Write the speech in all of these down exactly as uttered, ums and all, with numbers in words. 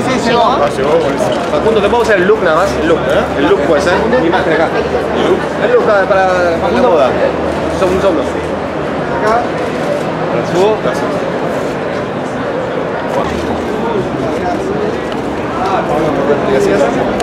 sí, sí, llegó. Facundo, ¿te puedo hacer el look nada más? El look, ¿eh? El look puede ser. Mi imagen acá. ¿El look? El look para, para la moda. Son un solo. Acá. Subo. Gracias. Gracias.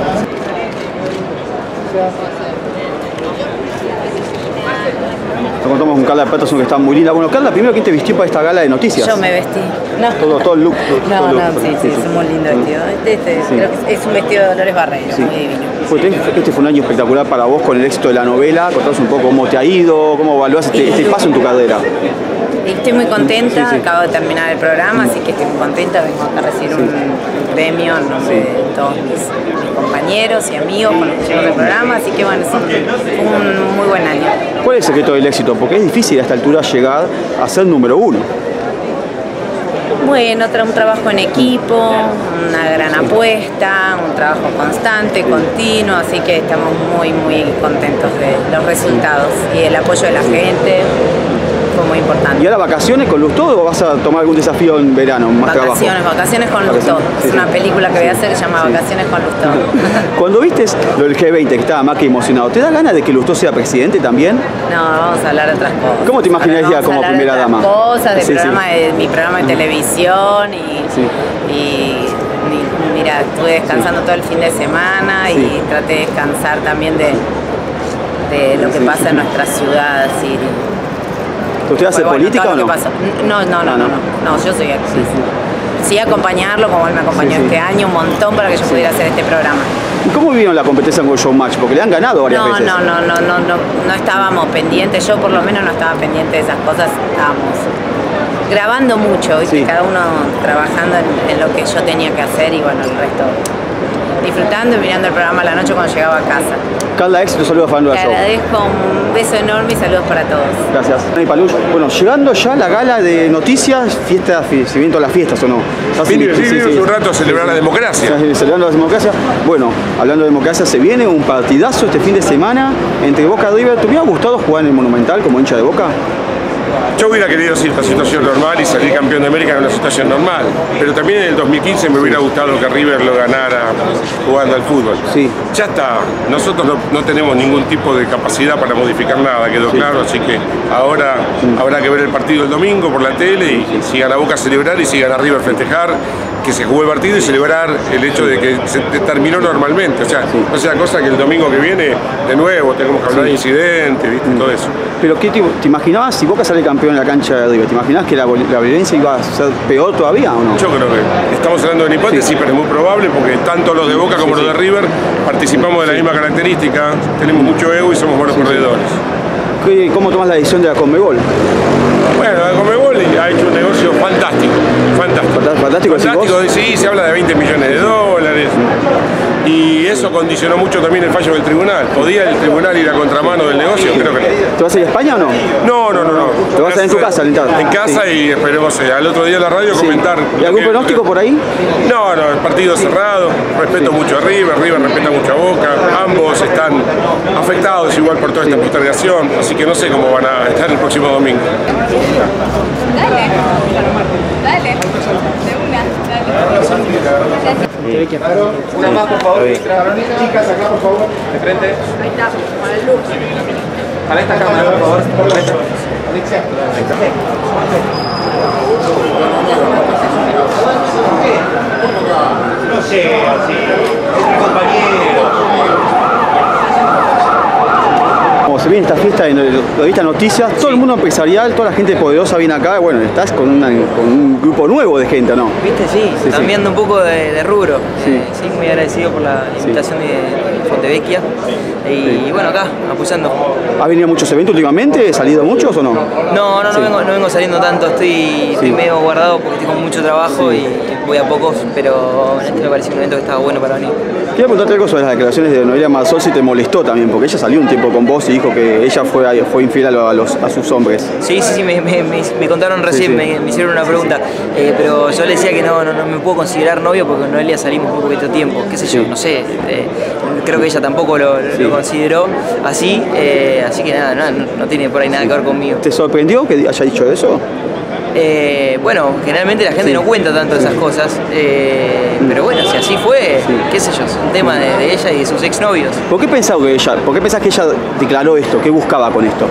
Nos contamos con Carla Peterson, que está muy linda. Bueno, Carla, primero, ¿quién te vistió para esta gala de noticias? Yo me vestí. No. Todo, todo el look. No, todo no, look. sí, sí, es un muy lindo vestido. Este, este sí. Creo que es un vestido de Dolores Barreiro, sí. Muy divino. Pues este fue un año espectacular para vos con el éxito de la novela. Contanos un poco cómo te ha ido, cómo evaluás este, este paso en tu carrera. Estoy muy contenta, sí, sí. Acabo de terminar el programa, así que estoy muy contenta. Vengo acá a recibir sí. un premio en nombre de todos mis, mis compañeros y amigos con los que llevo el programa, así que bueno, es un, un muy buen año. ¿Cuál es el secreto del éxito? Porque es difícil a esta altura llegar a ser número uno. Bueno, un trabajo en equipo, una gran apuesta, un trabajo constante, continuo, así que estamos muy, muy contentos de los resultados y el apoyo de la gente. Fue muy importante. ¿Y ahora vacaciones con Lustó o vas a tomar algún desafío en verano? Más vacaciones, trabajo? vacaciones con Lustó. Sí, es una película que voy a hacer que se llama sí. Vacaciones con Lustó. Cuando viste lo del G veinte, que estaba más que emocionado, ¿te da ganas de que Lustó sea presidente también? No, vamos a hablar de otras cosas. ¿Cómo te imaginarías como primera dama? Cosas, de sí, programa, sí. de mi programa de televisión y, sí. y mira, estuve descansando sí. todo el fin de semana sí. y traté de descansar también de, de lo que sí. pasa en nuestra ciudad. Así. ¿Usted hace bueno, política o no? no? No, no, no, no, no, yo soy actriz. Sí, sí. sí, acompañarlo como él me acompañó sí, sí. este año un montón para que yo sí. pudiera hacer este programa. ¿Y cómo vivieron la competencia con Showmatch? Porque le han ganado varias no, veces. No, no, no, no, no, no estábamos pendientes, yo por lo menos no estaba pendiente de esas cosas, estábamos grabando mucho, ¿viste? Sí. Cada uno trabajando en, en lo que yo tenía que hacer y bueno, el resto disfrutando y mirando el programa a la noche cuando llegaba a casa. Carla, éxito, saludos a Fernando. Te agradezco, un beso enorme y saludos para todos. Gracias. Bueno, llegando ya a la gala de noticias, fiesta, seguimiento a las fiestas, ¿o no? Sí, sí, sí, sí, sí. Un rato a celebrar sí, la democracia. Sí, celebrando la democracia. Bueno, hablando de democracia, se viene un partidazo este fin de semana entre Boca y River. ¿Te hubiera gustado jugar en el Monumental como hincha de Boca? Yo hubiera querido decir esta situación normal y salir campeón de América en una situación normal, pero también en el dos mil quince me hubiera gustado que River lo ganara jugando al fútbol. Sí. Ya está, nosotros no, no tenemos ningún tipo de capacidad para modificar nada, quedó sí. claro, así que ahora sí. habrá que ver el partido el domingo por la tele y sí. si gana Boca celebrar y si gana River festejar que se jugó el partido y celebrar el hecho de que se terminó normalmente, o sea, sí. no sea cosa que el domingo que viene de nuevo tenemos que hablar sí. de incidentes, ¿viste? Mm. todo eso. Pero ¿qué te, te imaginabas si Boca sale campeón en la cancha de River? ¿Te imaginabas que la, la violencia iba a ser peor todavía o no? Yo creo que estamos hablando de una hipótesis, sí. pero es muy probable porque tanto los de Boca como sí, los de River participamos de la sí. misma característica, tenemos mucho ego y somos buenos sí, perdedores. Sí. ¿Cómo tomas la decisión de la Conmebol? Bueno, la Conmebol ha hecho un negocio fantástico, fantástico. Fantástico, fantástico sí, se habla de veinte millones de dólares. Y eso condicionó mucho también el fallo del tribunal. ¿Podía el tribunal ir a contramano del negocio? Creo que no. ¿Te vas a ir a España o no? No, no, no. no. ¿Te vas a ir en tu casa, alentado? En casa sí. y esperemos eh, al otro día en la radio sí. comentar. ¿Y algún pronóstico por ahí? No, no, el partido cerrado. Respeto sí. mucho a River, River respeta mucho a Boca. Ambos están afectados igual por toda esta sí. postergación. Así que no sé cómo van a estar el próximo domingo. Dale, dale, de una, dale. Una más, por favor. Chicas, acá, por favor. De frente. Ahí está, para el look. Para esta cámara, por favor. Alexia. No sé, así. Compañero. Se viene esta fiesta de revistas noticias, todo el mundo empresarial, toda la gente poderosa viene acá, bueno, estás con, una, con un grupo nuevo de gente, ¿no? Viste, sí, sí cambiando sí. un poco de, de rubro, sí. Eh, sí, muy agradecido por la invitación sí. de, de Fontevecchia y, sí. y bueno, acá, apoyando. ¿Has venido a muchos eventos últimamente? ¿Has salido muchos o no? No, no, no, sí. vengo, no vengo saliendo tanto, estoy, sí. estoy medio guardado porque estoy con mucho trabajo sí. y voy a pocos, pero en este me pareció un evento que estaba bueno para venir. Quiero preguntarte algo sobre las declaraciones de Noelia Marsol, si te molestó también, porque ella salió un tiempo con vos y dijo que ella fue, fue infiel a, los, a sus hombres. Sí, sí, sí, me, me, me contaron recién, sí, sí. Me, me hicieron una pregunta, eh, pero yo le decía que no, no, no me puedo considerar novio porque con Noelia salimos muy poquito tiempo, qué sé yo, sí. no sé, eh, creo que ella tampoco lo, sí. lo consideró así, eh, así que nada, nada, no, no tiene por ahí nada que ver conmigo. ¿Te sorprendió que haya dicho eso? Eh, bueno, generalmente la gente sí. no cuenta tanto esas cosas, eh, mm. pero bueno, si así fue, sí. qué sé yo, es un tema de, de ella y de sus exnovios. ¿Por qué pensás que ella, por qué pensás que ella declaró esto? ¿Qué buscaba con esto?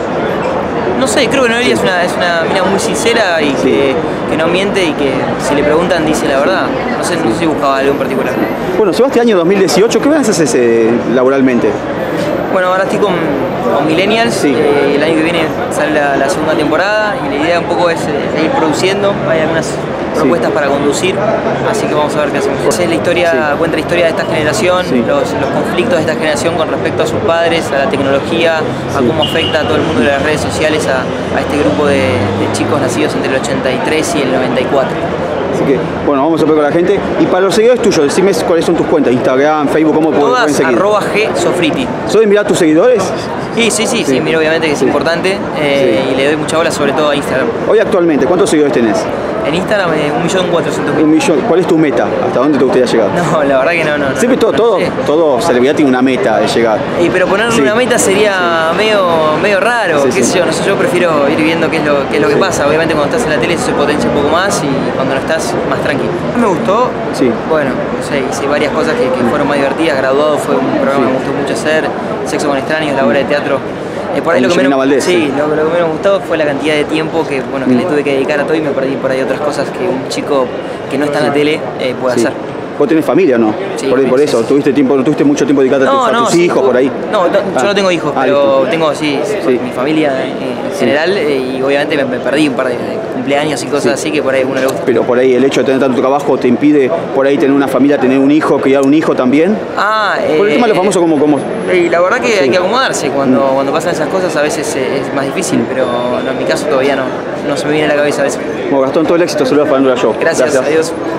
No sé, creo que Noelia sí. es, una, es una mina muy sincera y sí. que, que no miente y que si le preguntan dice la verdad. No sé, no sé si buscaba algo en particular. Bueno, se va este año dos mil dieciocho, ¿qué vas a hacer eh, laboralmente? Bueno, ahora estoy con, con Millennials, sí. eh, el año que viene sale la, la segunda temporada y la idea un poco es eh, ir produciendo, hay algunas propuestas sí. para conducir, así que vamos a ver qué hacemos. Es la historia, sí. cuenta la historia de esta generación, sí. los, los conflictos de esta generación con respecto a sus padres, a la tecnología, sí. a cómo afecta a todo el mundo de las redes sociales, a, a este grupo de, de chicos nacidos entre el ochenta y tres y el noventa y cuatro. Así que, bueno, vamos a ver con la gente. Y para los seguidores tuyos, decime cuáles son tus cuentas, Instagram, Facebook, ¿cómo Todas pueden seguir? arroba G Sofriti. ¿Soy mirar tus seguidores? Sí, sí, sí, sí, sí, miro obviamente que es sí. importante eh, sí. y le doy mucha bola sobre todo a Instagram. Hoy actualmente, ¿cuántos seguidores tenés? En Instagram eh, un millón cuatrocientos mil. Un millón. ¿Cuál es tu meta? ¿Hasta dónde te gustaría llegar? No, la verdad que no, no. Siempre no, todo, no, todo, sí. todo celebridad tiene una meta de llegar. Y pero ponerle sí. una meta sería sí. medio, medio raro, sí, qué sí. sé yo, no sé, yo prefiero ir viendo qué es lo, qué es lo sí. que pasa. Obviamente cuando estás en la tele eso se potencia un poco más y cuando no estás más tranquilo. Me gustó, sí. bueno, no sé, hice varias cosas que, que fueron más divertidas. Graduado fue un programa sí. que me gustó mucho hacer, Sexo con extraños, la obra de teatro. Eh, por ahí lo que, menos, Valdés, sí, lo, lo que menos me gustó fue la cantidad de tiempo que, bueno, que mm. le tuve que dedicar a todo y me perdí por ahí otras cosas que un chico que no está en la tele eh, puede sí. hacer. ¿Vos tenés familia o no? Sí, por, por eso, sí, sí. ¿Tuviste tiempo, no tuviste mucho tiempo dedicado no, a, tus, no, a tus sí, hijos por ahí? No, no ah. yo no tengo hijos, ah, pero listo. tengo sí, sí. mi familia en sí. general eh, y obviamente me, me perdí un par de, de cumpleaños y cosas sí. así que por ahí a uno le gusta. Pero por ahí el hecho de tener tanto trabajo te impide por ahí tener una familia, tener un hijo, criar un hijo también. Ah, eh, por el tema de lo famoso como... como... Y la verdad que sí. hay que acomodarse, cuando, mm. cuando pasan esas cosas a veces eh, es más difícil, mm. pero no, en mi caso todavía no, no se me viene a la cabeza a veces. Bueno, Gastón, todo el éxito, saludos para Andrea Show. Gracias, Gracias. adiós.